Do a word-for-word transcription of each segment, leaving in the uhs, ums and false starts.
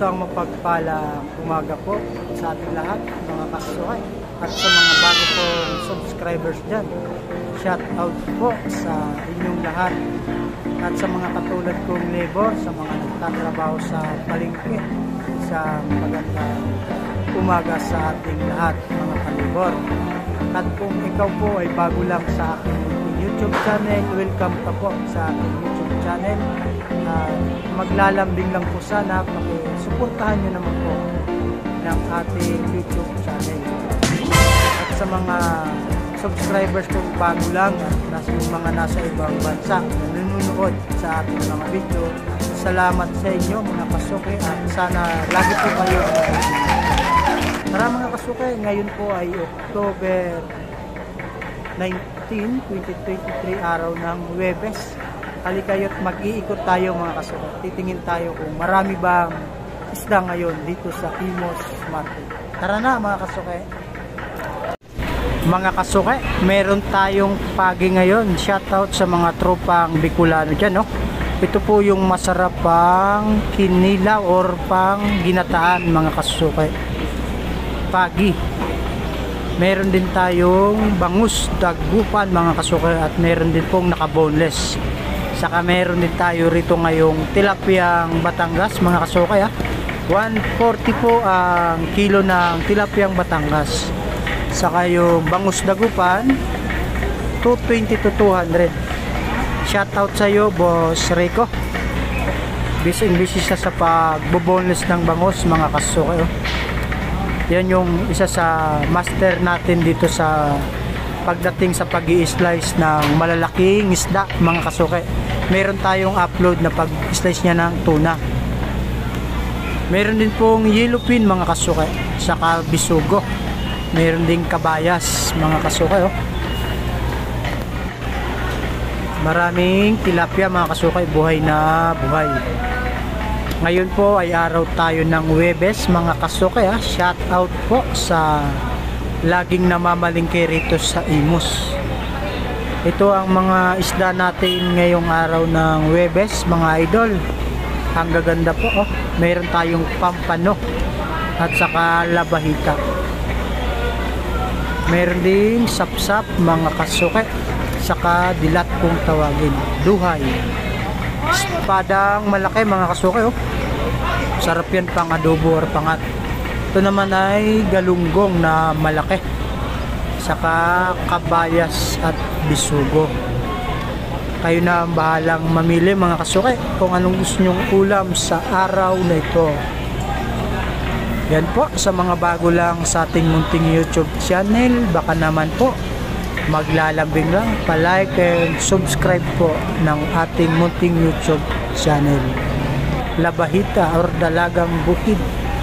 Isang mapagpala umaga po sa ating lahat, mga kasuhay. At sa mga bago pong subscribers dyan, shout out po sa inyong lahat. At sa mga katulad kong labor, sa mga nagtatrabaho sa palengke, isang magandang umaga sa ating lahat, mga kalibor. At kung ikaw po ay bago lang sa aking YouTube channel, welcome ka po sa aking YouTube channel. Uh, maglalambing lang po sana, pakisuportahan nyo naman po ng ating YouTube channel. At sa mga subscribers kong bago lang at nasa, mga nasa ibang bansa na nanonood sa ating mga video, salamat sa inyo mga kasuke at sana lagi po kayo. Tara mga kasuke, ngayon po ay October nineteenth, twenty twenty-three, araw ng Huwebes. Halikayo't mag-iikot tayo mga kasuke. Titingin tayo kung marami bang isda ngayon dito sa Imus Market. Tara na mga kasuke. Mga kasuke, meron tayong pagi ngayon. Shoutout sa mga tropang Bicolano dyan, no? Ito po yung masarap pang kinilaw or pang ginataan mga kasuke. Pagi. Meron din tayong bangus dagupan mga kasuke at meron din pong naka-boneless. Saka meron din tayo rito ngayong tilapiyang Batangas mga kasuke, ha. one forty po ang kilo ng tilapiyang Batangas. Saka yung bangus dagupan two twenty to two hundred. Shout out sa iyo, Boss Rico. Busy busy siya sa pagbo-boneless ng bangus mga kasuke, oh. Yan yung isa sa master natin dito sa pagdating sa pag-i-slice ng malalaking isda mga kasuke. Meron tayong upload na pag-slice niya ng tuna. Meron din pong yellowfin mga kasuke, saka bisugo. Meron ding kabayas mga kasuke, oh. Maraming tilapia mga kasuke, buhay na buhay. Ngayon po ay araw tayo ng Huwebes mga kasuke, ha. Shout out po sa laging namamalingke rito sa Imus. Ito ang mga isda natin ngayong araw ng Huwebes mga idol. Ang gaganda po, oh. Meron tayong pampano at saka labahita. Meron din sapsap mga kasuke, saka dilat kung tawagin, duhay. Espadang malaki mga kasuke, oh. Sarap yan pang adobo or pangat. Ito naman ay galunggong na malaki, saka kabayas at bisugo. Kayo na ang bahalang mamili mga kasuke kung anong gusto nyong ulam sa araw na ito. Yan po, sa mga bago lang sa ating munting YouTube channel, baka naman po maglalambing lang, pa-like and subscribe po ng ating munting YouTube channel. Labahita or dalagang bukid.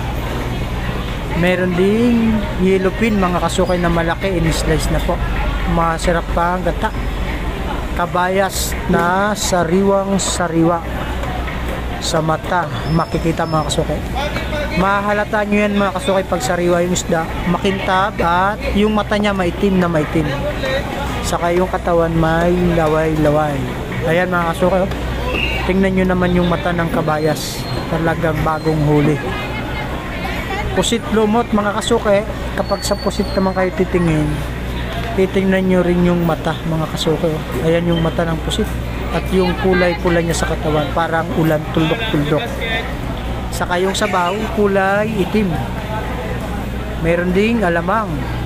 Meron ding yellowfin mga kasuke na malaki, in-slice na po. Masarap pa ang gata. Kabayas na sariwang sariwa sa mata, makikita mga kasuke. Mahalata nyo yan mga kasuke pag sariwa yung isda, makintab at yung mata niya maitim na maitim. Saka yung katawan may laway-laway. Ayan mga kasuke, oh. Tingnan nyo naman yung mata ng kabayas, talagang bagong huli. Pusit lumot mga kasuke, kapag sa pusit naman kayo titingin, titingnan nyo rin yung mata mga kasuke, oh. Ayan yung mata ng pusit at yung kulay-kulay niya sa katawan, parang ulan tuldok-tuldok. Saka yung sabaw, kulay itim. Meron ding alamang.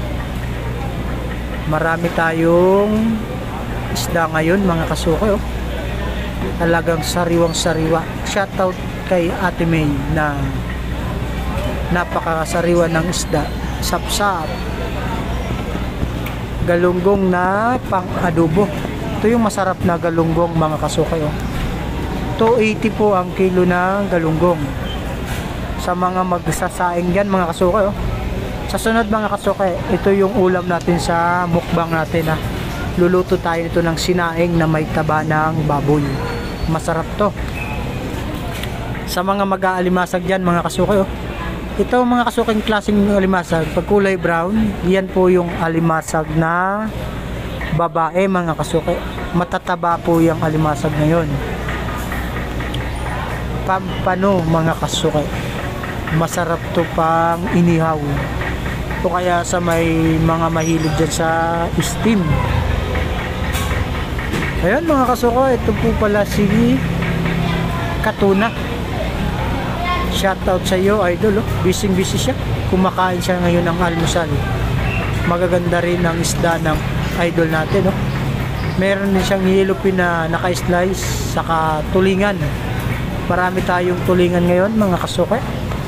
Marami tayong isda ngayon mga kasuke, oh. Talagang sariwang sariwa. Shoutout kay Ate May na napakasariwa ng isda. Sapsap, galunggong na pang adobo. Ito yung masarap na galunggong mga kasuke, oh. two eighty po ang kilo ng galunggong. Sa mga magsasaing dyan mga kasuke, oh. Sa sunod mga kasuke, ito yung ulam natin sa mukbang natin, ha. Luluto tayo nito ng sinaing na may taba ng baboy. Masarap to. Sa mga mag-aalimasag dyan mga kasuke, oh. Ito mga kasuking klaseng alimasag, pag kulay brown, yan po yung alimasag na babae mga kasuke. Matataba po yung alimasag ngayon. Pampano mga kasuke. Masarap to pang inihaw. O kaya sa may mga mahilig dyan sa steam. Ayan mga kasuko, ito po pala si Katuna. Shoutout sa iyo, idol. Oh. Busy busy siya. Kumakain siya ngayon ng almusal. Magaganda rin ang isda ng idol natin. Oh. Meron din siyang nilupin na naka-slice saka tulingan. Marami tayong tulingan ngayon mga kasuko.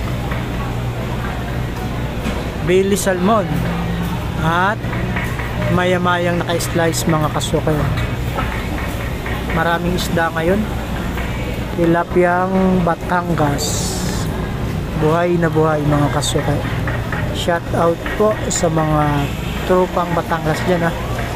Bailey salmon at maya-mayang naka-slice mga kasuko. Maraming isda ngayon. Tilapiyang Batangas. Buhay na buhay mga kasuko. Shout out po sa mga tropang Batangas dyan ha.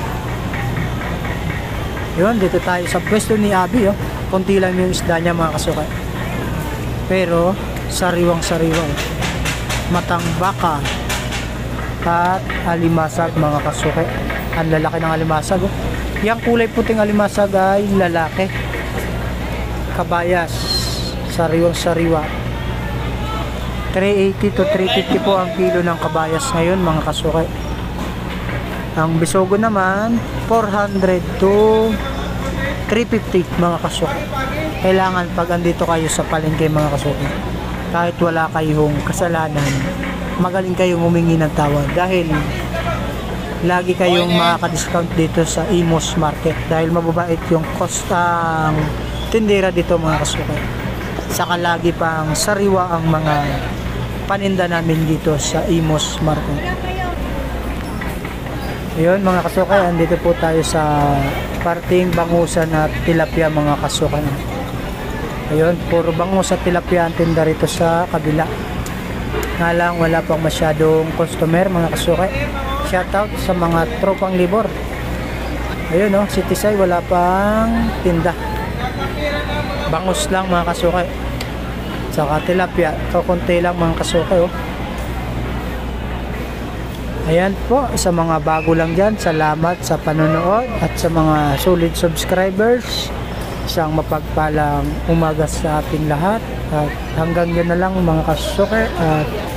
Yun, dito tayo sa pwesto ni Abby oh. Kunti lang yung isda niya mga kasuko. Pero sariwang sariwa. Matang baka at alimasag mga kasuke. Ang lalaki ng alimasag oh. Yang kulay puting alimasag ay lalaki. Kabayas, sariwang sariwa. three eighty to three fifty po ang kilo ng kabayas ngayon mga kasuke. Ang bisogo naman four hundred to three fifty mga kasuke. Kailangan pag andito kayo sa palengke mga kasuke, kahit wala kayong kasalanan, magaling kayong humingi ng tawad dahil lagi kayong makaka-discount dito sa Imos Market dahil mababait yung kostang tindera dito mga kasuke. Saka lagi pang sariwa ang mga paninda namin dito sa Imos Market. Ayun mga kasuke, andito po tayo sa parting bangusan at tilapia mga kasuke. Ayun, puro bangus at tilapia ang tinda rito sa kabila. Nga lang wala pang masyadong customer mga kasuke. Shoutout sa mga tropang libor. Ayun oh, si Tisay wala pang tinda. Bangus lang mga kasuke. Saka tilapia, kakunti lang mga kasuke oh. Ayan po, sa mga bago lang dyan, salamat sa panonood at sa mga solid subscribers. Isang mapagpalang umaga sa ating lahat at hanggang yun na lang mga kasuke at